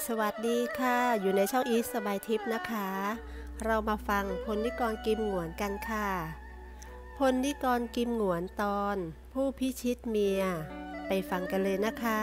สวัสดีค่ะอยู่ในช่องอีสสบายทิพย์นะคะเรามาฟังพลนิกรกิมหงวนกันค่ะพลนิกรกิมหงวนตอนผู้พิชิตเมียไปฟังกันเลยนะคะ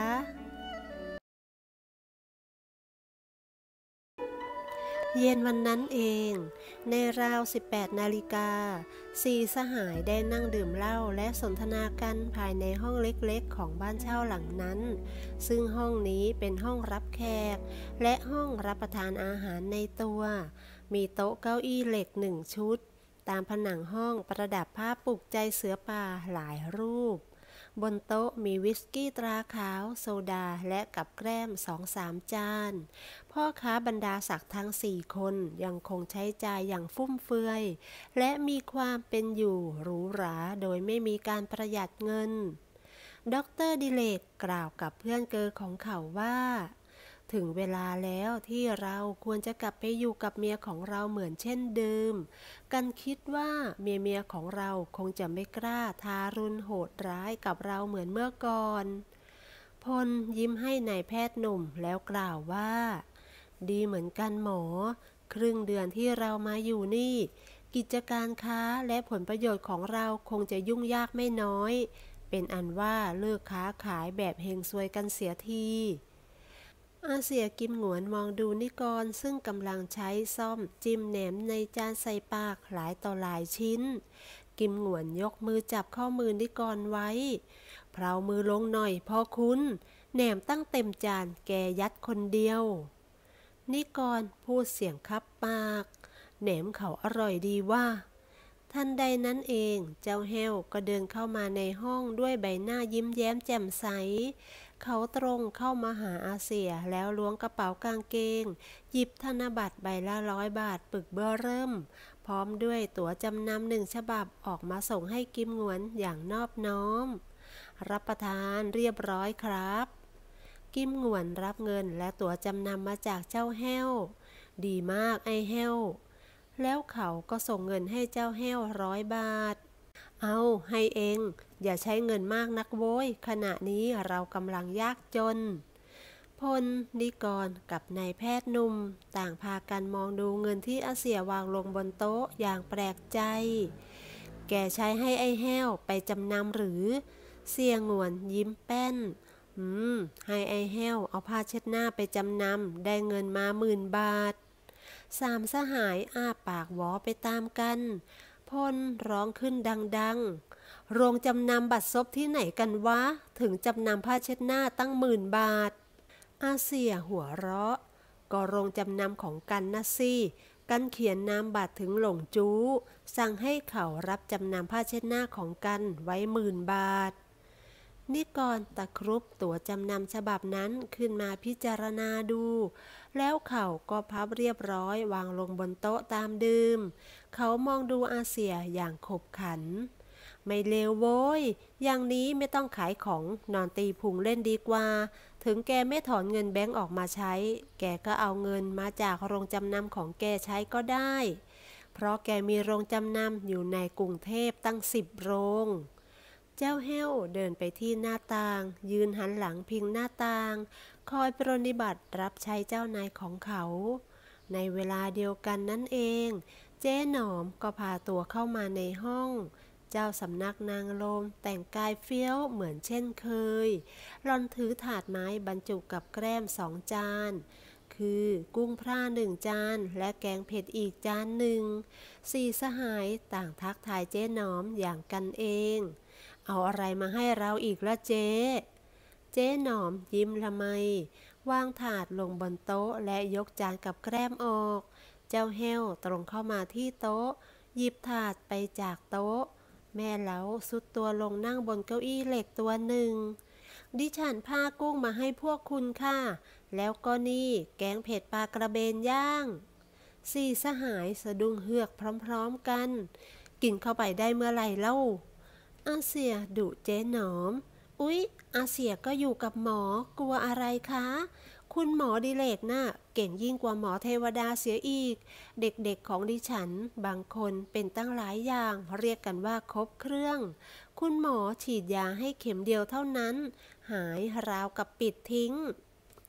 เย็นวันนั้นเองในราว18 นาฬิกาสี่สหายได้นั่งดื่มเหล้าและสนทนากันภายในห้องเล็กๆของบ้านเช่าหลังนั้นซึ่งห้องนี้เป็นห้องรับแขกและห้องรับประทานอาหารในตัวมีโต๊ะเก้าอี้เหล็ก1 ชุดตามผนังห้องประดับภาพปลุกใจเสือป่าหลายรูปบนโต๊ะมีวิสกี้ตราขาวโซดาและกับแกล้ม2-3 จานพ่อค้าบรรดาศักดิ์ทั้ง4 คนยังคงใช้จ่ายอย่างฟุ่มเฟือยและมีความเป็นอยู่หรูหราโดยไม่มีการประหยัดเงินดร.ดิเลกกล่าวกับเพื่อนเกอของเขาว่าถึงเวลาแล้วที่เราควรจะกลับไปอยู่กับเมียของเราเหมือนเช่นเดิมกันคิดว่าเมียของเราคงจะไม่กล้าทารุณโหดร้ายกับเราเหมือนเมื่อก่อนพลยิ้มให้นายแพทย์หนุ่มแล้วกล่าวว่าดีเหมือนกันหมอครึ่งเดือนที่เรามาอยู่นี่กิจการค้าและผลประโยชน์ของเราคงจะยุ่งยากไม่น้อยเป็นอันว่าเลิกค้าขายแบบเฮงซวยกันเสียทีอาเสียกิมหงวนมองดูนิกรซึ่งกำลังใช้ซ่อมจิ้มแหนมในจานใส่ปากหลายต่อหลายชิ้นกิมหงวนยกมือจับข้อมือนิกรไว้เพลามือลงหน่อยพ่อคุณแหนมตั้งเต็มจานแกยัดคนเดียวนิกรพูดเสียงคับปากแหนมเขาอร่อยดีว่าทันใดนั้นเองเจ้าแห้วก็เดินเข้ามาในห้องด้วยใบหน้ายิ้มแย้มแจ่มใสเขาตรงเข้ามาหาอาเสียแล้วล้วงกระเป๋ากางเกงหยิบธนบัตรใบละ100 บาทปึกเบ้อเริ่มพร้อมด้วยตั๋วจำนำ1 ฉบับออกมาส่งให้กิมหงวนอย่างนอบน้อมรับประทานเรียบร้อยครับกิมหงวนรับเงินและตั๋วจำนำมาจากเจ้าแห้วดีมากไอ้แห้วแล้วเขาก็ส่งเงินให้เจ้าแห้ว100 บาทเอาให้เองอย่าใช้เงินมากนักโว้ยขณะนี้เรากำลังยากจนพลนิกรกับนายแพทย์หนุ่มต่างพากันมองดูเงินที่อาเสียวางลงบนโต๊ะอย่างแปลกใจแกใช้ให้ไอ้แห้วไปจำนำหรือเสี่ยงวนยิ้มแป้นให้ไอ้แห้วเอาผ้าเช็ดหน้าไปจำนำได้เงินมา10,000 บาท3 สหายอ้าปากหวอไปตามกันพลร้องขึ้นดังๆโรงจำนำบัตรซบที่ไหนกันวะถึงจำนำผ้าเช็ดหน้าตั้ง10,000 บาทอาเสียหัวเราะก็โรงจำนำของกันนะสิกันเขียนนามบัตรถึงหลงจู้สั่งให้เขารับจำนำผ้าเช็ดหน้าของกันไว้10,000 บาทนิกรตะครุบตั๋วจำนำฉบับนั้นขึ้นมาพิจารณาดูแล้วเขาก็พับเรียบร้อยวางลงบนโต๊ะตามเดิมเขามองดูอาเสียอย่างขบขันไม่เลวโว้ยอย่างนี้ไม่ต้องขายของนอนตีพุงเล่นดีกว่าถึงแกไม่ถอนเงินแบงก์ออกมาใช้แกก็เอาเงินมาจากโรงจำนำของแกใช้ก็ได้เพราะแกมีโรงจำนำอยู่ในกรุงเทพตั้ง10 โรงเจ้าแห้วเดินไปที่หน้าต่างยืนหันหลังพิงหน้าต่างคอยปรนนิบัติรับใช้เจ้านายของเขาในเวลาเดียวกันนั่นเองเจ๊หนอมก็พาตัวเข้ามาในห้องเจ้าสำนักนางลมแต่งกายเฟี้ยวเหมือนเช่นเคยหล่อนถือถาดไม้บรรจุกับแกล้ม2 จานคือกุ้งพร่า1 จานและแกงเผ็ดอีกจานหนึ่งสี่สหายต่างทักทายเจ๊หนอมอย่างกันเองเอาอะไรมาให้เราอีกละเจ๊หนอมยิ้มละไมวางถาดลงบนโต๊ะและยกจานกับแกล้มออกเจ้าแห้วตรงเข้ามาที่โต๊ะหยิบถาดไปจากโต๊ะแม่เล้าสุดตัวลงนั่งบนเก้าอี้เหล็กตัวหนึ่งดิฉันพากุ้งมาให้พวกคุณค่ะแล้วก็นี่แกงเผ็ดปลากระเบนย่างสี่สหายสะดุ้งเฮือกพร้อมๆกันกินเข้าไปได้เมื่อไหร่เล่าอาเสียดุเจ๊หนอมอุ๊ยอาเสียก็อยู่กับหมอกลัวอะไรคะคุณหมอดิเลกน่ะเก่งยิ่งกว่าหมอเทวดาเสียอีกเด็กๆของดิฉันบางคนเป็นตั้งหลายอย่างเรียกกันว่าครบเครื่องคุณหมอฉีดยาให้เข็มเดียวเท่านั้นหายราวกับปิดทิ้ง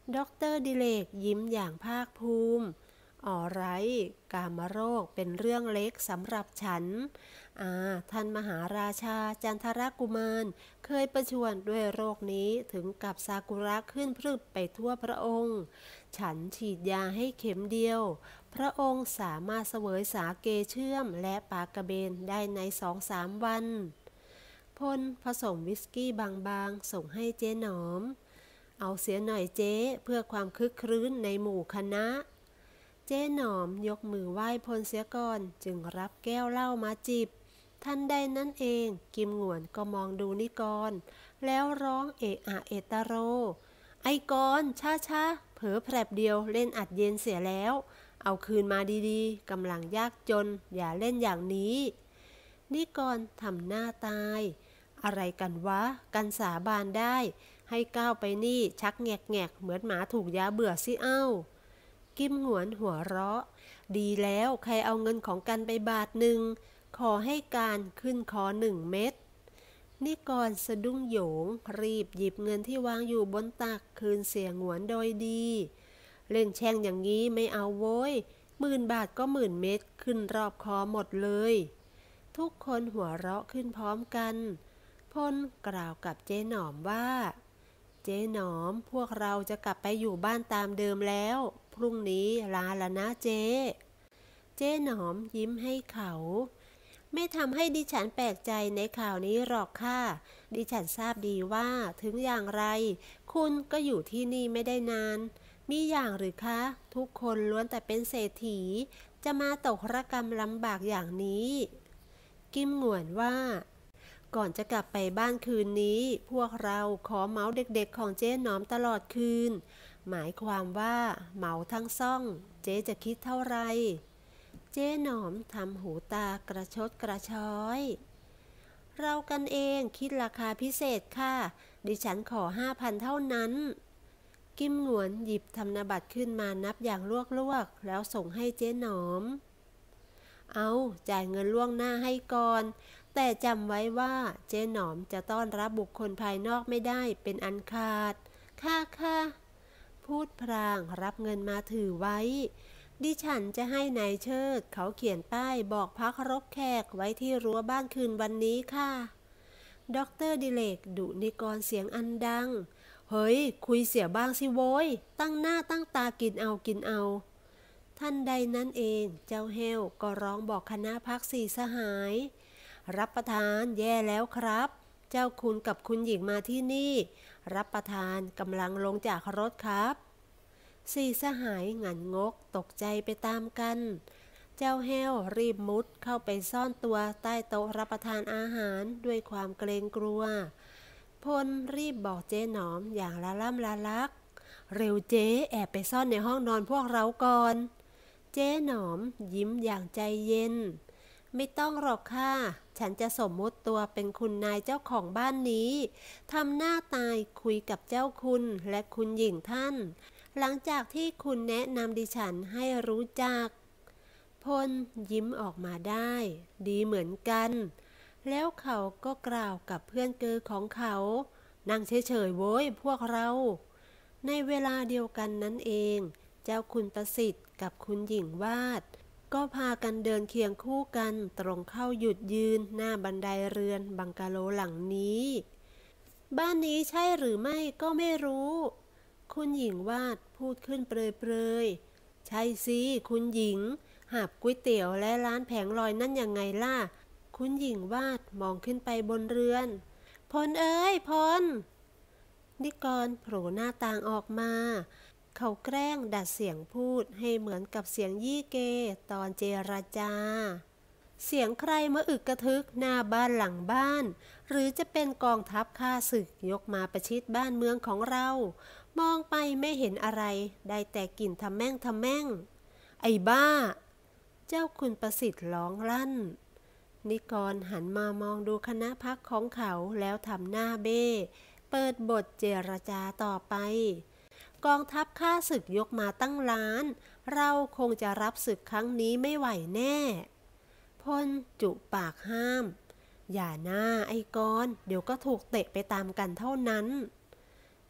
ด็อกเตอร์ดิเลกยิ้มอย่างภาคภูมิอ๋อไรกามโรคเป็นเรื่องเล็กสำหรับฉันท่านมหาราชาจันทรกุมารเคยประชวรด้วยโรคนี้ถึงกับซากุระขึ้นพรึบไปทั่วพระองค์ฉันฉีดยาให้เข็มเดียวพระองค์สามารถเสวยสาเกเชื่อมและปลากระเบนได้ใน2-3 วันพลผสมวิสกี้บางๆส่งให้เจ๊หนอมเอาเสียหน่อยเจ๊เพื่อความคึกครื้นในหมู่คณะเจ๊หนอมยกมือไหว้พลเสียก่อนจึงรับแก้วเหล้ามาจิบทันใดนั้นเองกิมหงวนก็มองดูนิกรแล้วร้องเอะอะเอตโรไอกรช้าๆเผลอแผลบเดียวเล่นอัดเย็นเสียแล้วเอาคืนมาดีๆกำลังยากจนอย่าเล่นอย่างนี้นิกรทำหน้าตายอะไรกันวะกันสาบานได้ให้ก้าวไปนี่ชักแงกเหมือนหมาถูกยาเบื่อสิเอ้ากิมหงวนหัวเราะดีแล้วใครเอาเงินของกันไป1 บาทขอให้การขึ้นคอ1 เม็ดนิกรสะดุ้งโหยงรีบหยิบเงินที่วางอยู่บนตักคืนเสียหงวนโดยดีเล่นแช่งอย่างนี้ไม่เอาโว้ย10,000 บาทก็10,000 เม็ดขึ้นรอบคอหมดเลยทุกคนหัวเราะขึ้นพร้อมกันพลกล่าวกับเจ๊หนอมว่าเจ๊หนอมพวกเราจะกลับไปอยู่บ้านตามเดิมแล้วพรุ่งนี้ลาละนะเจ๊หนอมยิ้มให้เขาไม่ทำให้ดิฉันแปลกใจในข่าวนี้หรอกค่ะดิฉันทราบดีว่าถึงอย่างไรคุณก็อยู่ที่นี่ไม่ได้นานมีอย่างหรือคะทุกคนล้วนแต่เป็นเศรษฐีจะมาตกระกรรมลำบากอย่างนี้กิมหงวนว่าก่อนจะกลับไปบ้านคืนนี้พวกเราขอเหมาเด็กๆของเจ๊หนอมตลอดคืนหมายความว่าเหมาทั้งซ่องเจ๊จะคิดเท่าไรเจ๊หนอมทำหูตากระชดกระช้อยเรากันเองคิดราคาพิเศษค่ะดิฉันขอ5,000เท่านั้นกิมหงวนหยิบธนบัตรขึ้นมานับอย่างลวกๆแล้วส่งให้เจ๊หนอมเอาจ่ายเงินล่วงหน้าให้ก่อนแต่จำไว้ว่าเจ๊หนอมจะต้อนรับบุคคลภายนอกไม่ได้เป็นอันขาดค่ะพูดพลางรับเงินมาถือไว้ดิฉันจะให้นายเชิดเขาเขียนป้ายบอกพักรบแขกไว้ที่รั้วบ้านคืนวันนี้ค่ะด็อกเตอร์ดิเลกดุนิกรเสียงอันดังเฮ้ยคุยเสียบ้างสิโว้ยตั้งหน้าตั้งตากินเอาทันใดนั้นเองเจ้าเฮลก็ร้องบอกคณะพัก4 สหายรับประทานแย่แล้วครับเจ้าคุณกับคุณหญิงมาที่นี่รับประทานกำลังลงจากรถครับ4 สหายหงันงกตกใจไปตามกันเจ้าเฮลรีบมุดเข้าไปซ่อนตัวใต้โต๊ะรับประทานอาหารด้วยความเกรงกลัวพลรีบบอกเจ๊หนอมอย่างละล่ำละลักเร็วเจ๊แอบไปซ่อนในห้องนอนพวกเราก่อนเจ๊หนอมยิ้มอย่างใจเย็นไม่ต้องหรอกค่ะฉันจะสมมติตัวเป็นคุณนายเจ้าของบ้านนี้ทำหน้าตายคุยกับเจ้าคุณและคุณหญิงท่านหลังจากที่คุณแนะนำดิฉันให้รู้จักพลยิ้มออกมาได้ดีเหมือนกันแล้วเขาก็กล่าวกับเพื่อนเกอของเขานั่งเฉยๆโว้ยพวกเราในเวลาเดียวกันนั้นเองเจ้าคุณประสิทธิ์กับคุณหญิงวาดก็พากันเดินเคียงคู่กันตรงเข้าหยุดยืนหน้าบันไดเรือนบังกะโลหลังนี้บ้านนี้ใช่หรือไม่ก็ไม่รู้คุณหญิงวาดพูดขึ้นเปรยๆใช่สิคุณหญิงหาบก๋วยเตี๋ยวและร้านแผงลอยนั่นยังไงล่ะคุณหญิงวาดมองขึ้นไปบนเรือนพลเอ้ยพลนิกรโผล่หน้าต่างออกมาเขาแกล้งดัดเสียงพูดให้เหมือนกับเสียงยี่เกตอนเจรจาเสียงใครมาอึกกระทึกหน้าบ้านหลังบ้านหรือจะเป็นกองทัพข้าศึกยกมาประชิดบ้านเมืองของเรามองไปไม่เห็นอะไรได้แต่กลิ่นทำแม่งไอ้บ้าเจ้าคุณประสิทธิ์ร้องลั่นนิกรหันมามองดูคณะพักของเขาแล้วทำหน้าเบ้เปิดบทเจรจาต่อไปกองทัพข้าศึกยกมาตั้งล้านเราคงจะรับศึกครั้งนี้ไม่ไหวแน่พลจุปากห้ามอย่าหน้าไอ้กรเดี๋ยวก็ถูกเตะไปตามกันเท่านั้น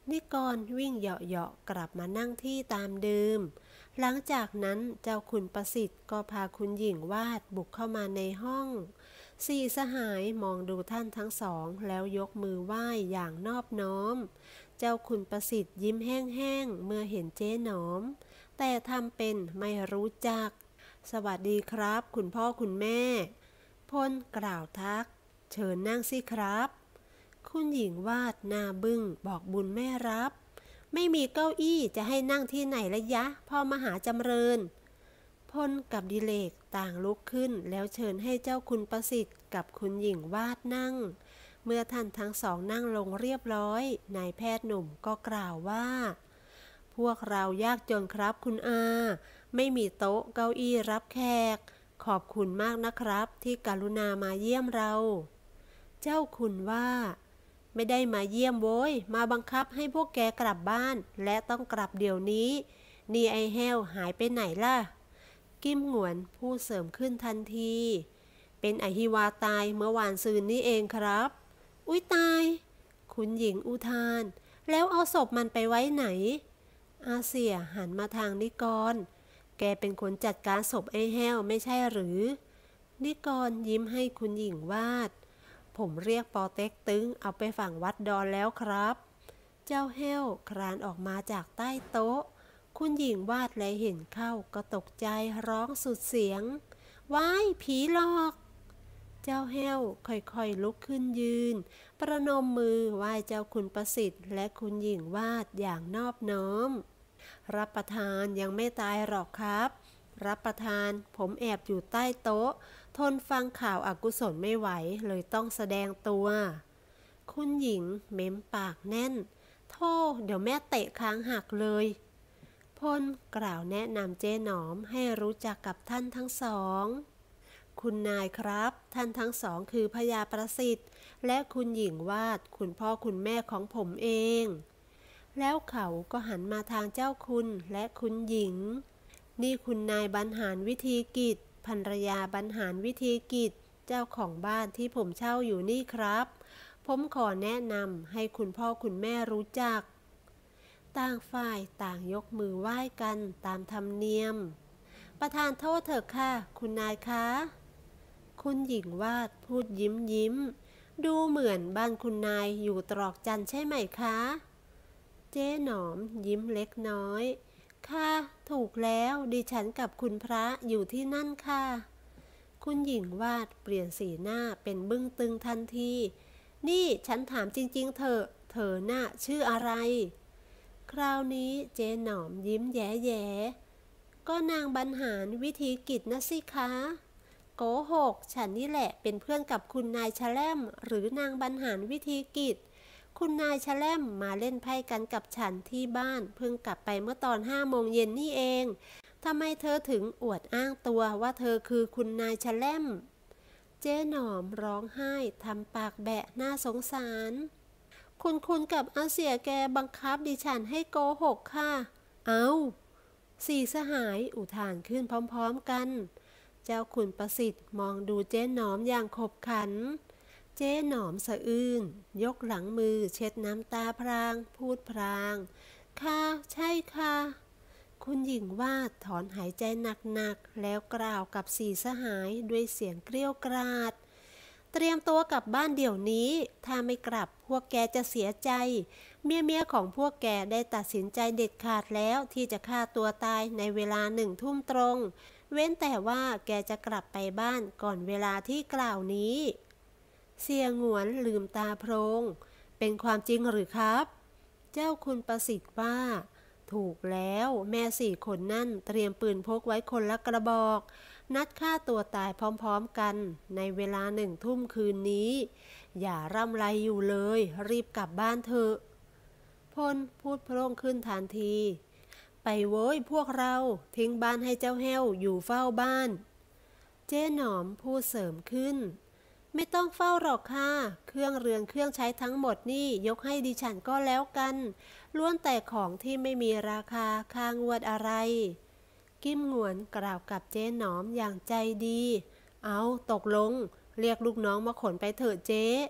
นิกรวิ่งเหาะๆกลับมานั่งที่ตามเดิมหลังจากนั้นเจ้าคุณประสิทธิ์ก็พาคุณหญิงวาดบุกเข้ามาในห้องสี่สหายมองดูท่านทั้งสองแล้วยกมือไหว้อย่างนอบน้อมเจ้าคุณประสิทธิ์ยิ้มแห้งๆเมื่อเห็นเจ๊หนอมแต่ทำเป็นไม่รู้จักสวัสดีครับคุณพ่อคุณแม่พลกล่าวทักเชิญนั่งสิครับคุณหญิงวาดหน้าบึ้งบอกบุญแม่รับไม่มีเก้าอี้จะให้นั่งที่ไหนละยะพ่อมหาจำเริญพลกับดิเลกต่างลุกขึ้นแล้วเชิญให้เจ้าคุณประสิทธิ์กับคุณหญิงวาดนั่งเมื่อท่านทั้งสองนั่งลงเรียบร้อยนายแพทย์หนุ่มก็กล่าวว่าพวกเรายากจนครับคุณอาไม่มีโต๊ะเก้าอี้รับแขกขอบคุณมากนะครับที่กรุณามาเยี่ยมเราเจ้าคุณว่าไม่ได้มาเยี่ยมโว้ยมาบังคับให้พวกแกกลับบ้านและต้องกลับเดี๋ยวนี้นี่ไอ้แห้วหายไปไหนล่ะกิมหงวนพูดเสริมขึ้นทันทีเป็นอหิวาตายเมื่อวานซืนนี้เองครับอุ๊ยตายคุณหญิงอุทานแล้วเอาศพมันไปไว้ไหนอาเซียหันมาทางนิกรแกเป็นคนจัดการศพไอ้แห้วไม่ใช่หรือนิกรยิ้มให้คุณหญิงวาดผมเรียกปอเต็กตึงเอาไปฝังวัดดอนแล้วครับเจ้าแห้วคลานออกมาจากใต้โต๊ะคุณหญิงวาดและเห็นเข้าก็ตกใจร้องสุดเสียงว้ายผีหลอกเจ้าแห้วค่อยๆลุกขึ้นยืนประนมมือไหว้เจ้าคุณประสิทธิ์และคุณหญิงวาดอย่างนอบน้อมรับประทานยังไม่ตายหรอกครับรับประทานผมแอบอยู่ใต้โต๊ะทนฟังข่าวอกุศลไม่ไหวเลยต้องแสดงตัวคุณหญิงเม้มปากแน่นโธ่เดี๋ยวแม่เตะค้างหักเลยพลกล่าวแนะนำเจ๊หนอมให้รู้จักกับท่านทั้งสองคุณนายครับท่านทั้งสองคือพญาประสิทธิ์และคุณหญิงวาดคุณพ่อคุณแม่ของผมเองแล้วเขาก็หันมาทางเจ้าคุณและคุณหญิงนี่คุณนายบรรหารวิธีกิจภรรยาบรรหารวิธีกิจเจ้าของบ้านที่ผมเช่าอยู่นี่ครับผมขอแนะนำให้คุณพ่อคุณแม่รู้จักต่างฝ่ายต่างยกมือไหว้กันตามธรรมเนียมประทานโทษเถอะค่ะคุณนายคะคุณหญิงวาดพูดยิ้มดูเหมือนบ้านคุณนายอยู่ตรอกจันใช่ไหมคะเจ๊หนอมยิ้มเล็กน้อยค่ะถูกแล้วดิฉันกับคุณพระอยู่ที่นั่นค่ะคุณหญิงวาดเปลี่ยนสีหน้าเป็นบึ้งตึงทันทีนี่ฉันถามจริงๆเถอะเธอน่ะชื่ออะไรคราวนี้เจ๊หนอมยิ้มแย่ๆก็นางบรรหารวิธีกิจนะสิคะโกหกฉันนี่แหละเป็นเพื่อนกับคุณนายชะแลมหรือนางบรรหารวิธีกิจคุณนายชะแลมมาเล่นไพ่กันกับฉันที่บ้านเพิ่งกลับไปเมื่อตอน5 โมงเย็นนี่เองทำไมเธอถึงอวดอ้างตัวว่าเธอคือคุณนายชะแลมเจ๊หนอมร้องไห้ทำปากแบะน่าสงสารคุณกับอาเสียแกบังคับดิฉันให้โกหกค่ะเอาสี่สหายอุทานขึ้นพร้อมๆกันเจ้าคุณประสิทธิ์มองดูเจ๊หนอมอย่างขบขันเจ๊หนอมสะอื้นยกหลังมือเช็ดน้ำตาพรางพูดพรางค่ะใช่ค่ะคุณหญิงวาดถอนหายใจหนักๆแล้วกล่าวกับสี่สหายด้วยเสียงเกรี้ยวกราดเตรียมตัวกลับบ้านเดี๋ยวนี้ถ้าไม่กลับพวกแกจะเสียใจเมียของพวกแกได้ตัดสินใจเด็ดขาดแล้วที่จะฆ่าตัวตายในเวลา1 ทุ่มตรงเว้นแต่ว่าแกจะกลับไปบ้านก่อนเวลาที่กล่าวนี้เสี่ยหงวนลืมตาโพลงเป็นความจริงหรือครับเจ้าคุณประสิทธิ์ว่าถูกแล้วแม่4 คนนั่นเตรียมปืนพกไว้คนละกระบอกนัดฆ่าตัวตายพร้อมๆกันในเวลา1 ทุ่มคืนนี้อย่าร่ำไรอยู่เลยรีบกลับบ้านเถอะพลพูดโพล่งขึ้นทันทีไปโว้ยพวกเราทิ้งบ้านให้เจ้าแห้วอยู่เฝ้าบ้านเจ๊หนอมพูดเสริมขึ้นไม่ต้องเฝ้าหรอกค่ะเครื่องเรือนเครื่องใช้ทั้งหมดนี่ยกให้ดิฉันก็แล้วกันล้วนแต่ของที่ไม่มีราคาค่างวดอะไรกิมหงวนกล่าวกับเจ๊หนอมอย่างใจดีเอาตกลงเรียกลูกน้องมาขนไปเถอะเจ๊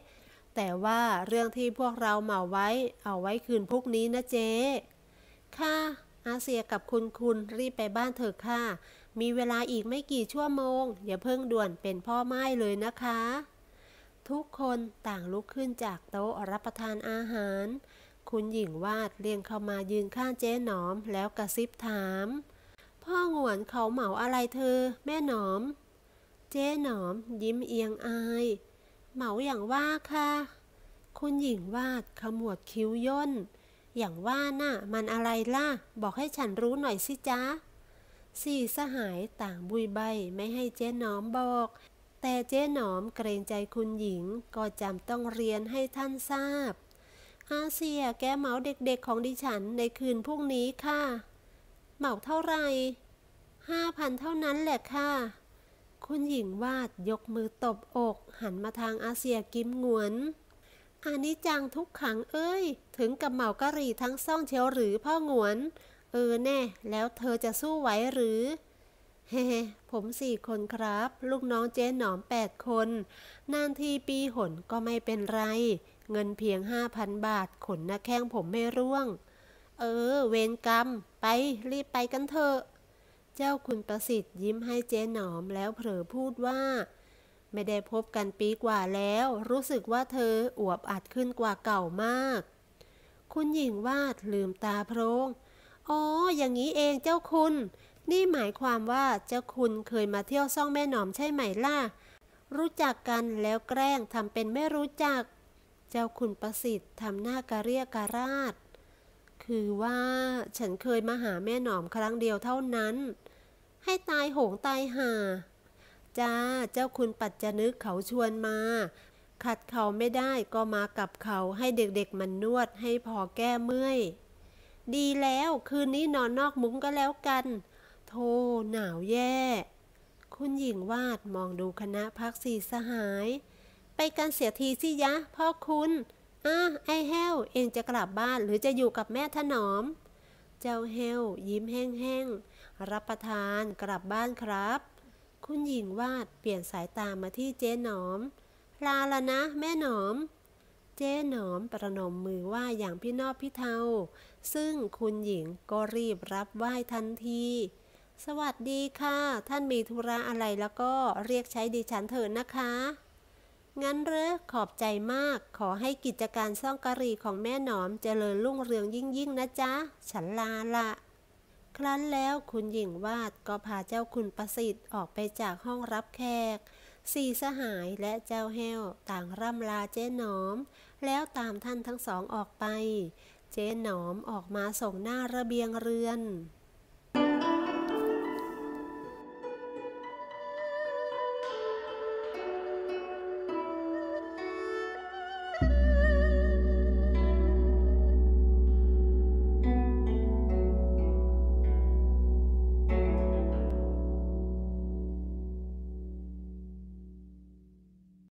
แต่ว่าเรื่องที่พวกเราเหมาไว้เอาไว้คืนพรุ่งนี้นะเจ๊ค่ะอาเซียกับคุณรีบไปบ้านเถอะค่ะมีเวลาอีกไม่กี่ชั่วโมงอย่าเพิ่งด่วนเป็นพ่อไม้เลยนะคะทุกคนต่างลุกขึ้นจากโต๊ะรับประทานอาหารคุณหญิงวาดเลียงเข้ามายืนข้างเจ๊หนอมแล้วกระซิบถามพ่อหงวนเขาเหมาอะไรเธอแม่หนอมเจ๊หนอมยิ้มเอียงอายเหมาอย่างว่าค่ะคุณหญิงวาดขมวดคิ้วย่นอย่างว่าน่ะมันอะไรล่ะบอกให้ฉันรู้หน่อยสิจ๊ะสี่สหายต่างบุยใบไม่ให้เจ๊หนอมบอกแต่เจ๊หนอมเกรงใจคุณหญิงก็จำต้องเรียนให้ท่านทราบอาเซียแกเหมาเด็กๆของดิฉันในคืนพรุ่งนี้ค่ะเหมาเท่าไหร่5,000เท่านั้นแหละค่ะคุณหญิงวาดยกมือตบอกหันมาทางอาเซียกิ้มหงวนอานิจังทุกขังเอ้ยถึงกับเหมากะหรี่ทั้งซ่องเชียวหรือพ่อหงวนแน่แล้วเธอจะสู้ไหวหรือเฮ้ผม4 คนครับลูกน้องเจ๊หนอม8 คนนานทีปีหนก็ไม่เป็นไรเงินเพียง5,000 บาทขนหน้าแข้งผมไม่ร่วงเวรกรรมไปรีบไปกันเถอะเจ้าคุณประสิทธิ์ยิ้มให้เจ๊หนอมแล้วเผลอพูดว่าไม่ได้พบกันปีกว่าแล้วรู้สึกว่าเธออวบอัดขึ้นกว่าเก่ามากคุณหญิงวาดลืมตาโพลงอ๋ออย่างนี้เองเจ้าคุณนี่หมายความว่าเจ้าคุณเคยมาเที่ยวซ่องแม่หนอมใช่ไหมล่ะรู้จักกันแล้วแกล้งทำเป็นไม่รู้จักเจ้าคุณประสิทธิ์ทำหน้ากระเรียกกระราดคือว่าฉันเคยมาหาแม่หนอมครั้งเดียวเท่านั้นให้ตายโหงตายห่าจ้าเจ้าคุณปัจจนึกเขาชวนมาขัดเขาไม่ได้ก็มากับเขาให้เด็กๆมันนวดให้พอแก้เมื่อยดีแล้วคืนนี้นอนนอกมุ้งก็แล้วกันโธ่หนาวแย่คุณหญิงวาดมองดูคณะพักสี่สหายไปกันเสียทีสิยะพ่อคุณไอ้แห้วเองจะกลับบ้านหรือจะอยู่กับแม่ถนอมเจ้าแห้วยิ้มแห้งๆรับประทานกลับบ้านครับคุณหญิงวาดเปลี่ยนสายตามาที่เจ๊หนอมลาละนะแม่หนอมเจ๊หนอมประนมมือไหว้อย่างพี่นอบพี่เทาซึ่งคุณหญิงก็รีบรับไหว้ทันทีสวัสดีค่ะท่านมีธุระอะไรแล้วก็เรียกใช้ดิฉันเถิดนะคะงั้นเหรอขอบใจมากขอให้กิจการซ่องกะหรี่ของแม่หนอมเจริญรุ่งเรืองยิ่งๆนะจ๊ะฉันลาละครั้นแล้วคุณหญิงวาดก็พาเจ้าคุณประสิทธิ์ออกไปจากห้องรับแขกสี่สหายและเจ้าแห้วต่างร่ำลาเจ๊หนอมแล้วตามท่านทั้งสองออกไปเจ๊หนอมออกมาส่งหน้าระเบียงเรือน